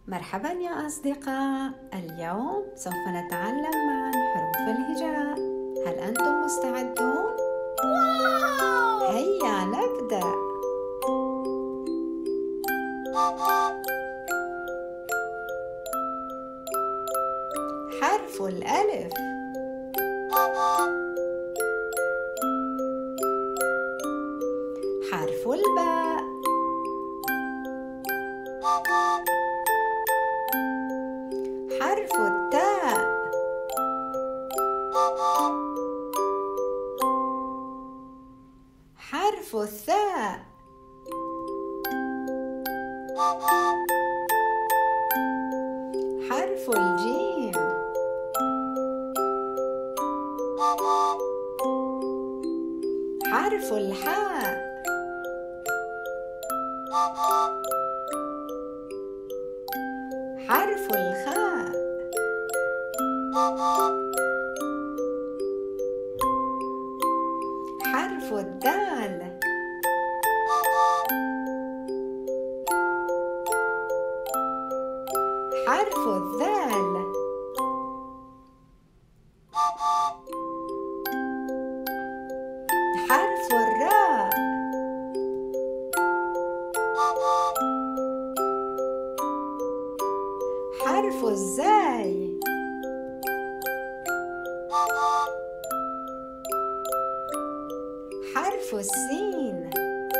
مرحبا يا أصدقاء، اليوم سوف نتعلم معا حروف الهجاء. هل أنتم مستعدون؟ هيا نبدأ. حرف الألف. حرف الباء. حرف التاء. حرف الثاء. حرف الجيم. حرف الحاء. حرف الخاء. حرف الدال. حرف الذال. حرف الراء. حرف الزاي. حرف السين.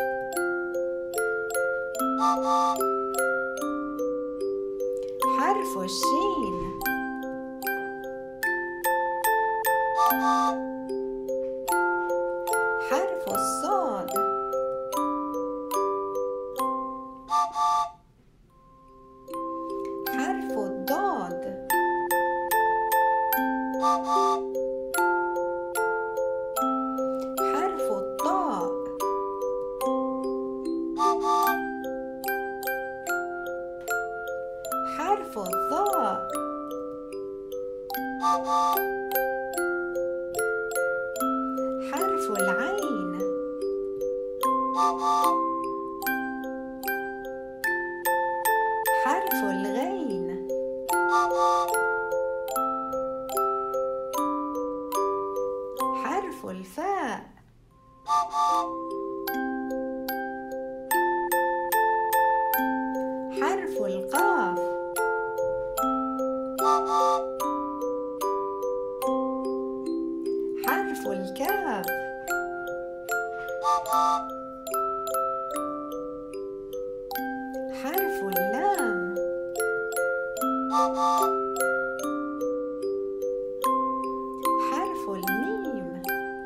حرف الشين. حرف الصاد. حرف الضاد. حرف الطاء. حرف الظاء. حرف العين. حرف الغين. حرف الفاء. حرف القاف. حرف الكاف. حرف اللام. حرف الميم.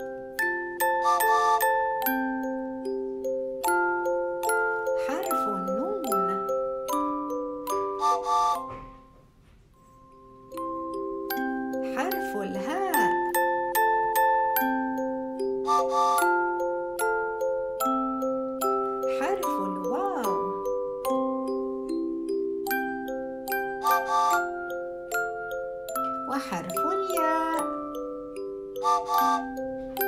حرف النون. حرف الهاء. حرف الواو. وحرف الياء.